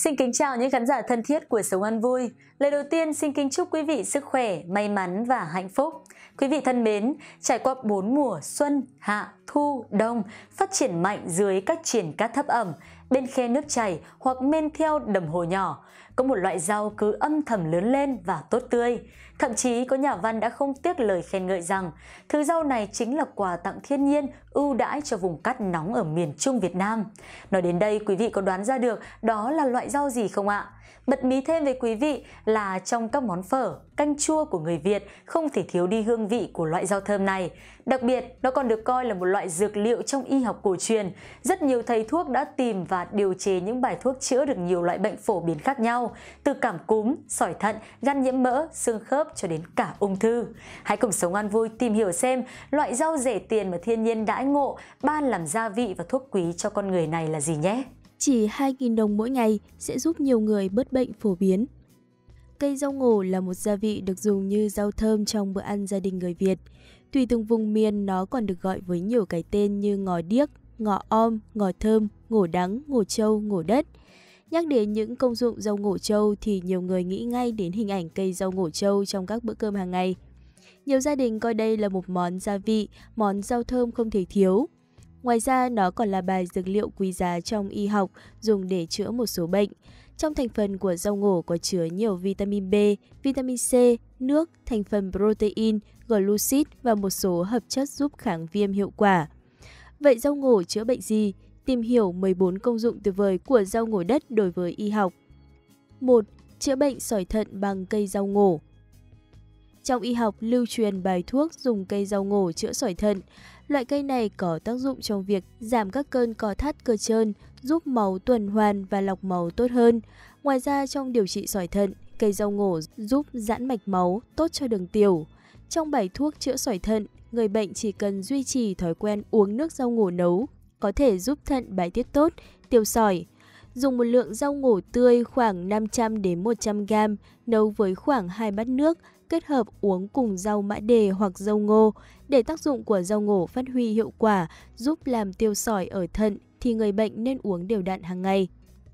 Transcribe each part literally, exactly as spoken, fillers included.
Xin kính chào những khán giả thân thiết của Sống Ăn Vui. Lời đầu tiên xin kính chúc quý vị sức khỏe, may mắn và hạnh phúc. Quý vị thân mến, trải qua bốn mùa xuân, hạ, thu, đông, phát triển mạnh dưới các triển cát thấp ẩm, bên khe nước chảy hoặc men theo đầm hồ nhỏ, có một loại rau cứ âm thầm lớn lên và tốt tươi. Thậm chí có nhà văn đã không tiếc lời khen ngợi rằng thứ rau này chính là quà tặng thiên nhiên ưu đãi cho vùng cát nóng ở miền Trung Việt Nam. Nói đến đây, quý vị có đoán ra được đó là loại rau gì không ạ? Bật mí thêm với quý vị là trong các món phở, canh chua của người Việt không thể thiếu đi hương vị của loại rau thơm này. Đặc biệt, nó còn được coi là một loại dược liệu trong y học cổ truyền. Rất nhiều thầy thuốc đã tìm và điều chế những bài thuốc chữa được nhiều loại bệnh phổ biến khác nhau, từ cảm cúm, sỏi thận, gan nhiễm mỡ, xương khớp cho đến cả ung thư. Hãy cùng Sống Ăn Vui tìm hiểu xem loại rau rẻ tiền mà thiên nhiên đãi ngộ, ban làm gia vị và thuốc quý cho con người này là gì nhé. Chỉ hai nghìn đồng mỗi ngày sẽ giúp nhiều người bớt bệnh phổ biến. Cây rau ngổ là một gia vị được dùng như rau thơm trong bữa ăn gia đình người Việt. Tùy từng vùng miền, nó còn được gọi với nhiều cái tên như ngò điếc, ngò om, ngò thơm, ngổ đắng, ngổ trâu, ngổ đất. Nhắc đến những công dụng rau ngổ trâu thì nhiều người nghĩ ngay đến hình ảnh cây rau ngổ trâu trong các bữa cơm hàng ngày. Nhiều gia đình coi đây là một món gia vị, món rau thơm không thể thiếu. Ngoài ra, nó còn là bài dược liệu quý giá trong y học, dùng để chữa một số bệnh. Trong thành phần của rau ngổ có chứa nhiều vitamin B, vitamin C, nước, thành phần protein, glucid và một số hợp chất giúp kháng viêm hiệu quả. Vậy rau ngổ chữa bệnh gì? Tìm hiểu mười bốn công dụng tuyệt vời của rau ngổ đất đối với y học. một. Chữa bệnh sỏi thận bằng cây rau ngổ. Trong y học lưu truyền bài thuốc dùng cây rau ngổ chữa sỏi thận. Loại cây này có tác dụng trong việc giảm các cơn co thắt cơ trơn, giúp máu tuần hoàn và lọc máu tốt hơn. Ngoài ra, trong điều trị sỏi thận, cây rau ngổ giúp giãn mạch máu, tốt cho đường tiểu. Trong bài thuốc chữa sỏi thận, người bệnh chỉ cần duy trì thói quen uống nước rau ngổ nấu, có thể giúp thận bài tiết tốt, tiêu sỏi. Dùng một lượng rau ngổ tươi khoảng năm trăm đến một trăm gam, nấu với khoảng hai bát nước, kết hợp uống cùng rau mã đề hoặc rau ngô. Để tác dụng của rau ngổ phát huy hiệu quả, giúp làm tiêu sỏi ở thận thì người bệnh nên uống đều đặn hàng ngày.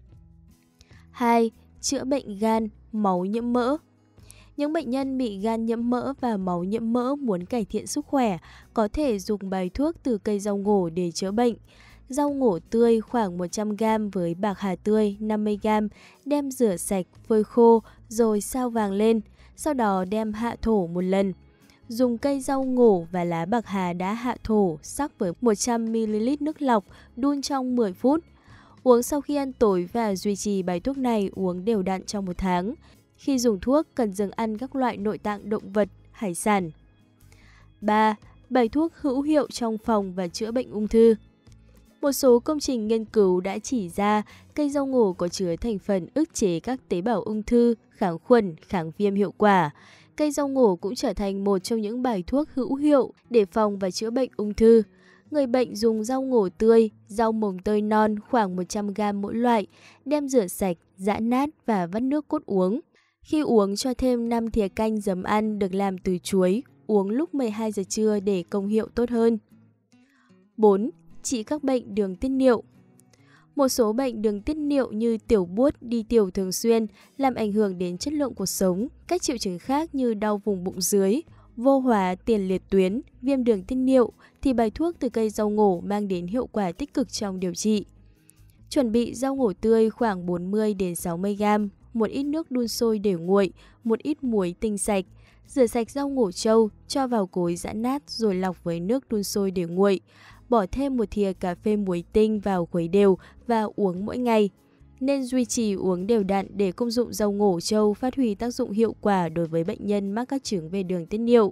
hai. Chữa bệnh gan, máu nhiễm mỡ. Những bệnh nhân bị gan nhiễm mỡ và máu nhiễm mỡ muốn cải thiện sức khỏe có thể dùng bài thuốc từ cây rau ngổ để chữa bệnh. Rau ngổ tươi khoảng một trăm gam với bạc hà tươi năm mươi gam, đem rửa sạch, phơi khô rồi sao vàng lên, sau đó đem hạ thổ một lần. Dùng cây rau ngổ và lá bạc hà đã hạ thổ sắc với một trăm mi li lít nước lọc, đun trong mười phút. Uống sau khi ăn tối và duy trì bài thuốc này uống đều đặn trong một tháng. Khi dùng thuốc, cần dừng ăn các loại nội tạng động vật, hải sản. ba. Bài thuốc hữu hiệu trong phòng và chữa bệnh ung thư. Một số công trình nghiên cứu đã chỉ ra cây rau ngổ có chứa thành phần ức chế các tế bào ung thư, kháng khuẩn, kháng viêm hiệu quả. Cây rau ngổ cũng trở thành một trong những bài thuốc hữu hiệu để phòng và chữa bệnh ung thư. Người bệnh dùng rau ngổ tươi, rau mồng tơi non khoảng một trăm gam mỗi loại, đem rửa sạch, giã nát và vắt nước cốt uống. Khi uống cho thêm năm thìa canh giấm ăn được làm từ chuối, uống lúc mười hai giờ trưa để công hiệu tốt hơn. bốn. Trị các bệnh đường tiết niệu. Một số bệnh đường tiết niệu như tiểu buốt, đi tiểu thường xuyên làm ảnh hưởng đến chất lượng cuộc sống. Các triệu chứng khác như đau vùng bụng dưới, vô hóa tiền liệt tuyến, viêm đường tiết niệu thì bài thuốc từ cây rau ngổ mang đến hiệu quả tích cực trong điều trị. Chuẩn bị rau ngổ tươi khoảng bốn mươi đến sáu mươi gam, một ít nước đun sôi để nguội, một ít muối tinh sạch. Rửa sạch rau ngổ trâu, cho vào cối giã nát rồi lọc với nước đun sôi để nguội. Bỏ thêm một thìa cà phê muối tinh vào khuấy đều và uống mỗi ngày. Nên duy trì uống đều đặn để công dụng rau ngổ trâu phát huy tác dụng hiệu quả đối với bệnh nhân mắc các chứng về đường tiết niệu.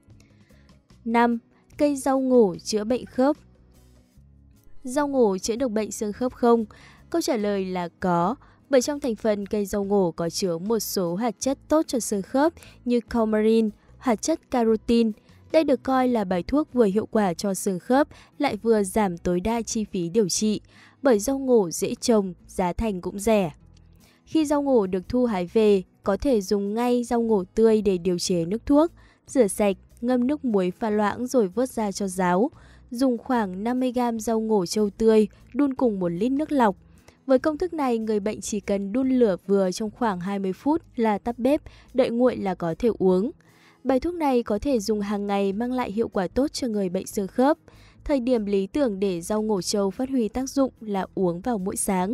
năm. Cây rau ngổ chữa bệnh khớp. Rau ngổ chữa được bệnh xương khớp không? Câu trả lời là có, bởi trong thành phần cây rau ngổ có chứa một số hoạt chất tốt cho xương khớp như coumarin, hoạt chất carotin. Đây được coi là bài thuốc vừa hiệu quả cho xương khớp, lại vừa giảm tối đa chi phí điều trị, bởi rau ngổ dễ trồng, giá thành cũng rẻ. Khi rau ngổ được thu hái về, có thể dùng ngay rau ngổ tươi để điều chế nước thuốc, rửa sạch, ngâm nước muối pha loãng rồi vớt ra cho ráo. Dùng khoảng năm mươi gam rau ngổ trâu tươi, đun cùng một lít nước lọc. Với công thức này, người bệnh chỉ cần đun lửa vừa trong khoảng hai mươi phút là tắt bếp, đợi nguội là có thể uống. Bài thuốc này có thể dùng hàng ngày, mang lại hiệu quả tốt cho người bệnh xương khớp. Thời điểm lý tưởng để rau ngổ trâu phát huy tác dụng là uống vào mỗi sáng.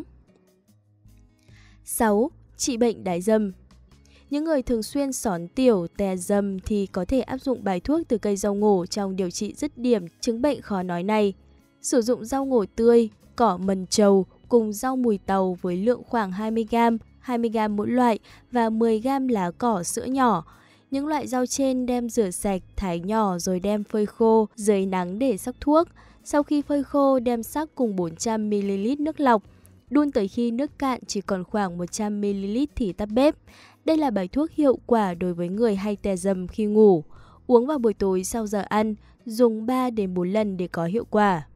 sáu. Trị bệnh đái dầm. Những người thường xuyên xón tiểu, tè dầm thì có thể áp dụng bài thuốc từ cây rau ngổ trong điều trị dứt điểm chứng bệnh khó nói này. Sử dụng rau ngổ tươi, cỏ mần trầu cùng rau mùi tàu với lượng khoảng hai mươi gam, hai mươi gam mỗi loại và mười gam lá cỏ sữa nhỏ. Những loại rau trên đem rửa sạch, thái nhỏ rồi đem phơi khô dưới nắng để sắc thuốc. Sau khi phơi khô, đem sắc cùng bốn trăm mi li lít nước lọc. Đun tới khi nước cạn chỉ còn khoảng một trăm mi li lít thì tắt bếp. Đây là bài thuốc hiệu quả đối với người hay tè dầm khi ngủ. Uống vào buổi tối sau giờ ăn, dùng ba đến bốn lần để có hiệu quả.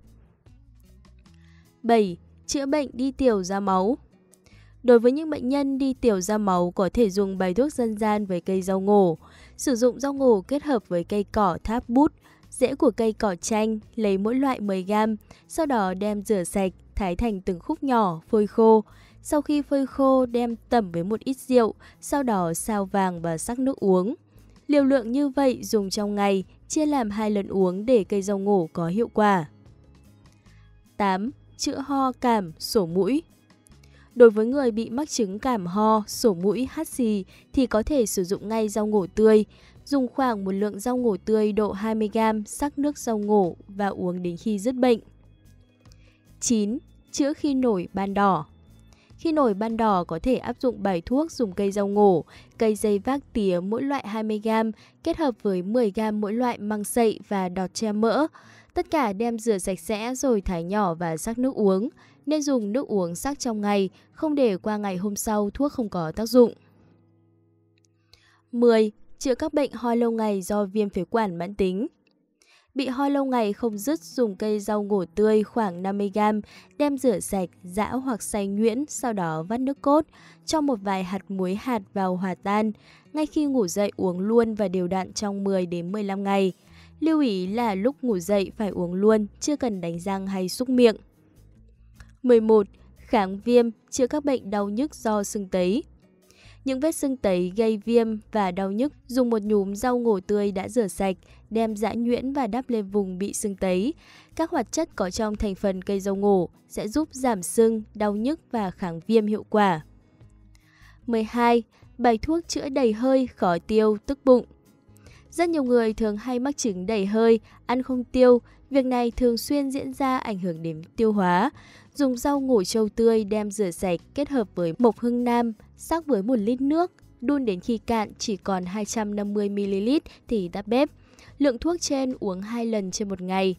bảy. Chữa bệnh đi tiểu ra máu. Đối với những bệnh nhân đi tiểu ra máu, có thể dùng bài thuốc dân gian với cây rau ngổ. Sử dụng rau ngổ kết hợp với cây cỏ tháp bút, rễ của cây cỏ chanh, lấy mỗi loại mười gam, sau đó đem rửa sạch, thái thành từng khúc nhỏ, phơi khô. Sau khi phơi khô, đem tẩm với một ít rượu, sau đó sao vàng và sắc nước uống. Liều lượng như vậy dùng trong ngày, chia làm hai lần uống để cây rau ngổ có hiệu quả. tám. Chữa ho, cảm, sổ mũi. Đối với người bị mắc chứng cảm ho, sổ mũi, hắt xì thì có thể sử dụng ngay rau ngổ tươi. Dùng khoảng một lượng rau ngổ tươi độ hai mươi gam, sắc nước rau ngổ và uống đến khi dứt bệnh. chín. Chữa khi nổi ban đỏ. Khi nổi ban đỏ có thể áp dụng bài thuốc dùng cây rau ngổ, cây dây vác tía mỗi loại hai mươi gam, kết hợp với mười gam mỗi loại măng sậy và đọt tre mỡ. Tất cả đem rửa sạch sẽ rồi thái nhỏ và sắc nước uống. Nên dùng nước uống sắc trong ngày, không để qua ngày hôm sau thuốc không có tác dụng. mười. Chữa các bệnh ho lâu ngày do viêm phế quản mãn tính. Bị ho lâu ngày không dứt, dùng cây rau ngổ tươi khoảng năm mươi gam, đem rửa sạch, giã hoặc xay nhuyễn, sau đó vắt nước cốt, cho một vài hạt muối hạt vào hòa tan. Ngay khi ngủ dậy uống luôn và đều đặn trong mười đến mười lăm ngày. Lưu ý là lúc ngủ dậy phải uống luôn, chưa cần đánh răng hay súc miệng. mười một. Kháng viêm, chữa các bệnh đau nhức do sưng tấy. Những vết sưng tấy gây viêm và đau nhức, dùng một nhúm rau ngổ tươi đã rửa sạch, đem giã nhuyễn và đắp lên vùng bị sưng tấy. Các hoạt chất có trong thành phần cây rau ngổ sẽ giúp giảm sưng, đau nhức và kháng viêm hiệu quả. mười hai. Bài thuốc chữa đầy hơi, khó tiêu, tức bụng. Rất nhiều người thường hay mắc chứng đầy hơi, ăn không tiêu. Việc này thường xuyên diễn ra ảnh hưởng đến tiêu hóa. Dùng rau ngổ trâu tươi đem rửa sạch kết hợp với mộc hương nam, sắc với một lít nước, đun đến khi cạn chỉ còn hai trăm năm mươi mi li lít thì tắt bếp. Lượng thuốc trên uống hai lần trên một ngày.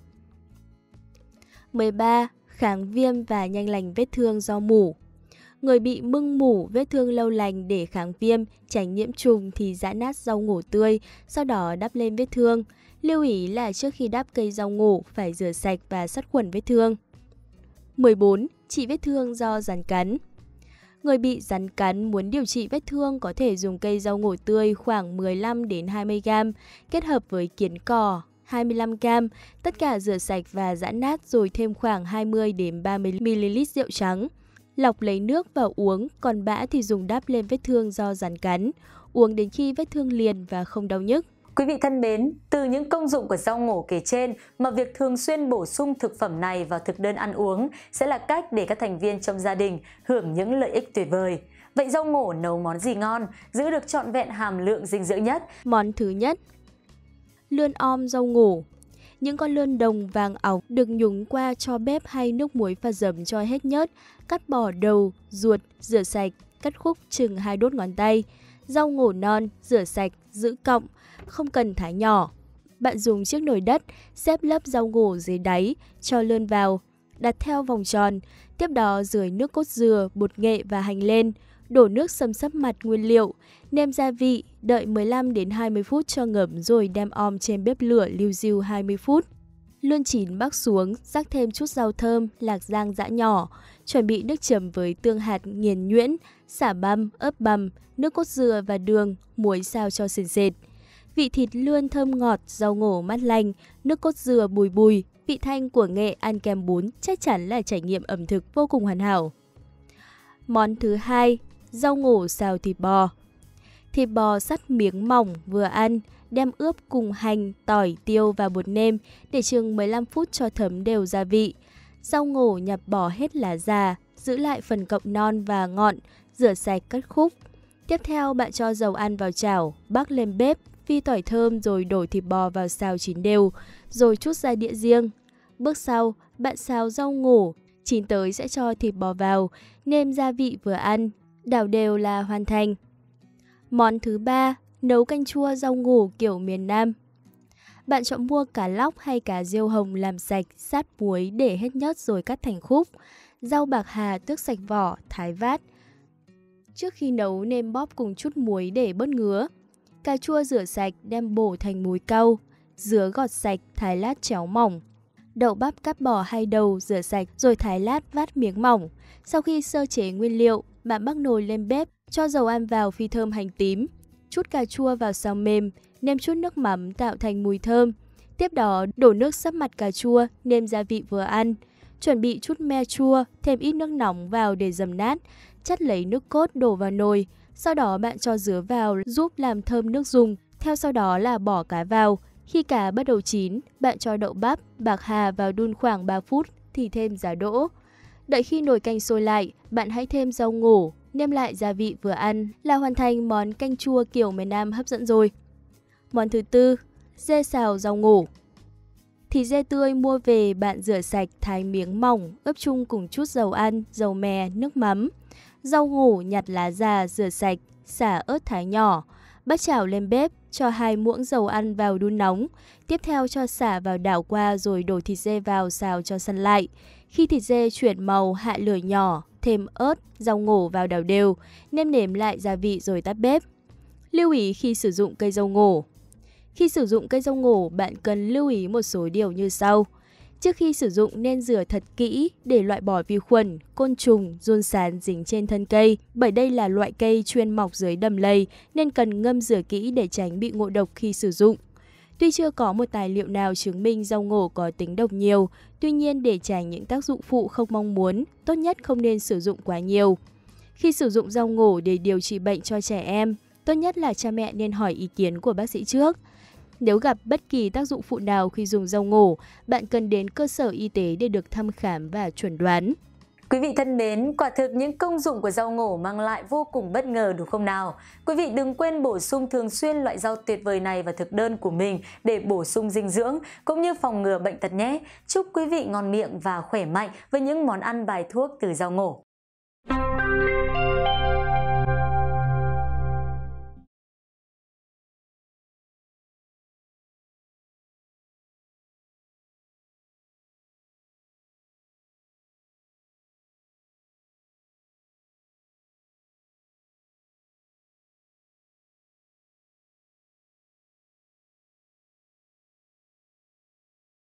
mười ba. Kháng viêm và nhanh lành vết thương do mủ. Người bị mưng mủ, vết thương lâu lành để kháng viêm, tránh nhiễm trùng thì giã nát rau ngổ tươi, sau đó đắp lên vết thương. Lưu ý là trước khi đắp cây rau ngổ phải rửa sạch và sát khuẩn vết thương. mười bốn. Trị vết thương do rắn cắn. Người bị rắn cắn muốn điều trị vết thương có thể dùng cây rau ngổ tươi khoảng mười lăm đến hai mươi gam, kết hợp với kiến cỏ hai mươi lăm gam, tất cả rửa sạch và giã nát rồi thêm khoảng hai mươi đến ba mươi mi li lít rượu trắng. Lọc lấy nước và uống, còn bã thì dùng đắp lên vết thương do rắn cắn. Uống đến khi vết thương liền và không đau nhức. Quý vị thân mến, từ những công dụng của rau ngổ kể trên mà việc thường xuyên bổ sung thực phẩm này vào thực đơn ăn uống sẽ là cách để các thành viên trong gia đình hưởng những lợi ích tuyệt vời. Vậy rau ngổ nấu món gì ngon, giữ được trọn vẹn hàm lượng dinh dưỡng nhất? Món thứ nhất, lươn om rau ngổ. Những con lươn đồng vàng óng được nhúng qua cho bếp hay nước muối pha dầm cho hết nhớt, cắt bỏ đầu, ruột, rửa sạch, cắt khúc chừng hai đốt ngón tay. Rau ngổ non, rửa sạch, giữ cọng, không cần thái nhỏ. Bạn dùng chiếc nồi đất, xếp lớp rau ngổ dưới đáy, cho lươn vào, đặt theo vòng tròn. Tiếp đó rưới nước cốt dừa, bột nghệ và hành lên, đổ nước xâm xấp mặt nguyên liệu, nêm gia vị, đợi mười lăm đến hai mươi phút cho ngấm rồi đem om trên bếp lửa liu riu hai mươi phút. Lươn chín bắc xuống, rắc thêm chút rau thơm, lạc rang giã nhỏ, chuẩn bị nước chấm với tương hạt nghiền nhuyễn, xả băm, ớt bằm, nước cốt dừa và đường, muối sao cho sền sệt. Vị thịt lươn thơm ngọt, rau ngổ mát lành, nước cốt dừa bùi bùi, vị thanh của nghệ ăn kèm bún chắc chắn là trải nghiệm ẩm thực vô cùng hoàn hảo. Món thứ hai, rau ngổ xào thịt bò. Thịt bò sắt miếng mỏng vừa ăn, đem ướp cùng hành, tỏi, tiêu và bột nêm để chừng mười lăm phút cho thấm đều gia vị. Rau ngổ nhặt bỏ hết lá già, giữ lại phần cọng non và ngọn, rửa sạch cắt khúc. Tiếp theo bạn cho dầu ăn vào chảo, bắc lên bếp, phi tỏi thơm rồi đổ thịt bò vào xào chín đều, rồi trút ra đĩa riêng. Bước sau, bạn xào rau ngổ, chín tới sẽ cho thịt bò vào, nêm gia vị vừa ăn, đảo đều là hoàn thành. Món thứ ba, nấu canh chua rau ngổ kiểu miền Nam. Bạn chọn mua cá lóc hay cá riêu hồng làm sạch, sát muối để hết nhớt rồi cắt thành khúc. Rau bạc hà tước sạch vỏ, thái vát. Trước khi nấu nêm bóp cùng chút muối để bớt ngứa. Cà chua rửa sạch đem bổ thành múi cau. Dứa gọt sạch, thái lát chéo mỏng. Đậu bắp cắt bỏ hai đầu, rửa sạch rồi thái lát vát miếng mỏng. Sau khi sơ chế nguyên liệu, bạn bắc nồi lên bếp, cho dầu ăn vào phi thơm hành tím. Chút cà chua vào xào mềm, nêm chút nước mắm tạo thành mùi thơm. Tiếp đó đổ nước sấp mặt cà chua, nêm gia vị vừa ăn. Chuẩn bị chút me chua, thêm ít nước nóng vào để dầm nát. Chắt lấy nước cốt đổ vào nồi. Sau đó bạn cho dứa vào giúp làm thơm nước dùng. Theo sau đó là bỏ cá vào. Khi cá bắt đầu chín, bạn cho đậu bắp, bạc hà vào đun khoảng ba phút thì thêm giá đỗ. Đợi khi nồi canh sôi lại, bạn hãy thêm rau ngổ, nêm lại gia vị vừa ăn là hoàn thành món canh chua kiểu miền Nam hấp dẫn rồi. Món thứ tư, dê xào rau ngổ. Thịt dê tươi mua về bạn rửa sạch, thái miếng mỏng, ướp chung cùng chút dầu ăn, dầu mè, nước mắm. Rau ngổ nhặt lá già, rửa sạch, xả ớt thái nhỏ. Bắt chảo lên bếp, cho hai muỗng dầu ăn vào đun nóng. Tiếp theo cho xả vào đảo qua rồi đổ thịt dê vào xào cho săn lại. Khi thịt dê chuyển màu, hạ lửa nhỏ, thêm ớt, rau ngổ vào đảo đều, nêm nếm lại gia vị rồi tắt bếp. Lưu ý khi sử dụng cây dâu ngổ. Khi sử dụng cây dâu ngổ, bạn cần lưu ý một số điều như sau. Trước khi sử dụng nên rửa thật kỹ để loại bỏ vi khuẩn, côn trùng, giun sán dính trên thân cây, bởi đây là loại cây chuyên mọc dưới đầm lầy nên cần ngâm rửa kỹ để tránh bị ngộ độc khi sử dụng. Tuy chưa có một tài liệu nào chứng minh rau ngổ có tính độc nhiều, tuy nhiên để tránh những tác dụng phụ không mong muốn, tốt nhất không nên sử dụng quá nhiều. Khi sử dụng rau ngổ để điều trị bệnh cho trẻ em, tốt nhất là cha mẹ nên hỏi ý kiến của bác sĩ trước. Nếu gặp bất kỳ tác dụng phụ nào khi dùng rau ngổ, bạn cần đến cơ sở y tế để được thăm khám và chuẩn đoán. Quý vị thân mến, quả thực những công dụng của rau ngổ mang lại vô cùng bất ngờ đúng không nào? Quý vị đừng quên bổ sung thường xuyên loại rau tuyệt vời này vào thực đơn của mình để bổ sung dinh dưỡng cũng như phòng ngừa bệnh tật nhé. Chúc quý vị ngon miệng và khỏe mạnh với những món ăn bài thuốc từ rau ngổ.